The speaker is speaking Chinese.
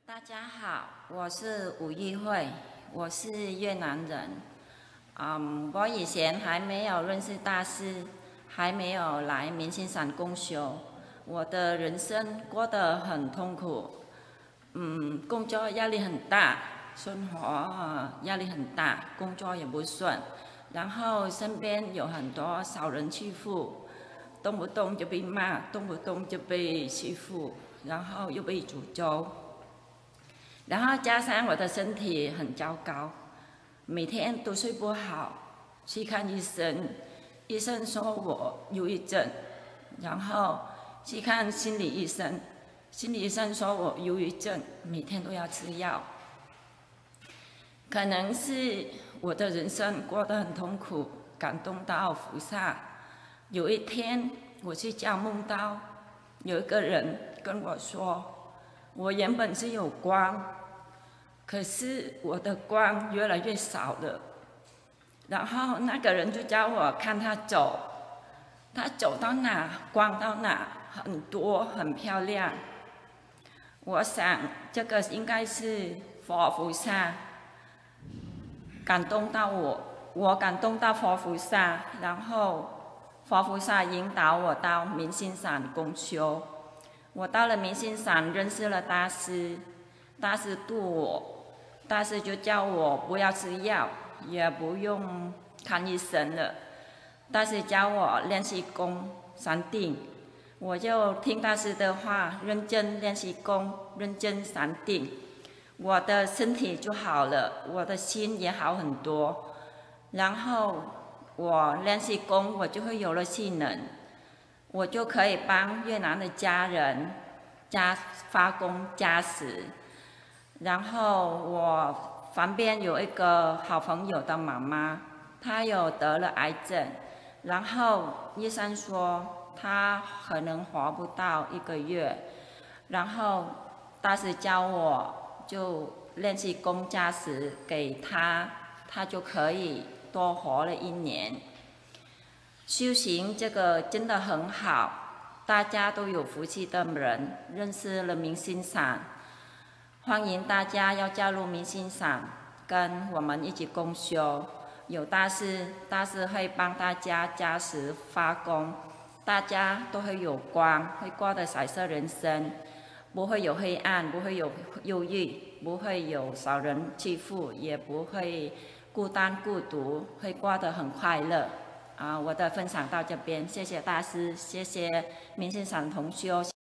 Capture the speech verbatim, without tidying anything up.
大家好，我是吴玉慧，我是越南人。嗯，我以前还没有认识大师，还没有来明星山共修，我的人生过得很痛苦。嗯，工作压力很大，生活压力很大，工作也不顺，然后身边有很多小人欺负，动不动就被骂，动不动就被欺负，然后又被诅咒。然后加上我的身体很糟糕，每天都睡不好，去看医生，医生说我忧郁症，然后去看心理医生，心理医生说我忧郁症，每天都要吃药。可能是我的人生过得很痛苦，感动到菩萨。有一天我去家梦到有一个人跟我说，我原本是有光。可是我的光越来越少了，然后那个人就叫我看他走，他走到哪光到哪，很多很漂亮。我想这个应该是佛菩萨感动到我，我感动到佛菩萨，然后佛菩萨引导我到明星山共修。我到了明星山认识了大师，大师度我。大师就叫我不要吃药，也不用看医生了。大师教我练习功禅定，我就听大师的话，认真练习功，认真禅定，我的身体就好了，我的心也好很多。然后我练习功，我就会有了技能，我就可以帮越南的家人加发功加持。然后我旁边有一个好朋友的妈妈，她有得了癌症，然后医生说她可能活不到一个月，然后大师教我就练习功加持给她，她就可以多活了一年。修行这个真的很好，大家都有福气的人认识了明星山。欢迎大家要加入明星山，跟我们一起共修。有大师，大师会帮大家加持发功，大家都会有光，会过得彩色人生，不会有黑暗，不会有忧郁，不会有少人欺负，也不会孤单孤独，会过得很快乐。啊，我的分享到这边，谢谢大师，谢谢明星山同修。